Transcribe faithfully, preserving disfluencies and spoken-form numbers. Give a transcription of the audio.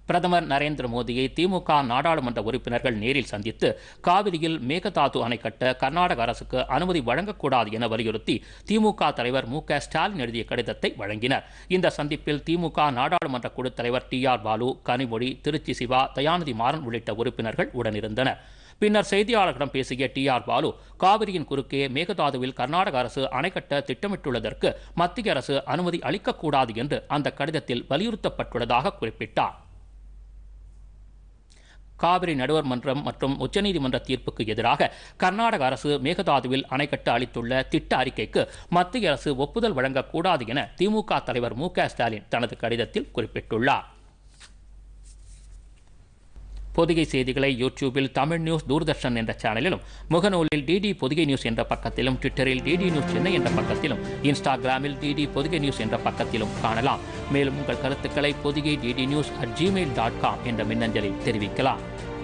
பிரதமர் நரேந்திர மோடியை திமுக நாடாளுமன்ற உறுப்பினர்கள் நேரில் சந்தித்து காவிரியில் மேகதாது அணை கட்ட கர்நாடக அரசுக்கு அனுமதி வழங்கக்கூடாது என வலியுறுத்தி திமுக தலைவர் மு க ஸ்டாலின் எழுதிய கடிதத்தை வழங்கினர். இந்த சந்திப்பில் திமுக நாடாளுமன்ற குழு தலைவர் டி ஆர் பாலு, கனிமொழி, திருச்சி சிவா, தயாநிதி மாறன் உள்ளிட்ட உறுப்பினர்கள் உடனிருந்தனர். பின்னர் செய்தியாளர்களிடம் பேசிய டி ஆர் பாலு, காவிரியின் குறுக்கே மேகதாதுவில் கர்நாடக அரசு அணை கட்ட திட்டமிட்டுள்ளதற்கு மத்திய அரசு அனுமதி அளிக்கக்கூடாது என்று அந்த கடிதத்தில் வலியுறுத்தப்பட்டுள்ளதாக குறிப்பிட்டார். காவிரி நடுவர் மன்றம் மற்றும் உச்சநீதிமன்ற தீர்ப்புக்கு எதிராக கர்நாடக அரசு மேகதாதுவில் அணை கட்ட அளித்துள்ள திட்ட அறிக்கைக்கு மத்திய அரசு ஒப்புதல் வழங்கக்கூடாது என திமுக தலைவர் மு க ஸ்டாலின் தனது கடிதத்தில் குறிப்பிட்டுள்ளார். பொதிகை செய்திகளை யூடியூபில் தமிழ் நியூஸ் தூர்தர்ஷன் என்ற சேனலிலும், முகநூலில் டிடி பொதிகை நியூஸ் என்ற பக்கத்திலும், ட்விட்டரில் டிடி நியூஸ் சென்னை என்ற பக்கத்திலும், இன்ஸ்டாகிராமில் டிடி பொதிகை நியூஸ் என்ற பக்கத்திலும் காணலாம். மேலும் உங்கள் கருத்துக்களை Podhigai DD news at gmail dot com என்ற மின்னஞ்சலில் தெரிவிக்கலாம்.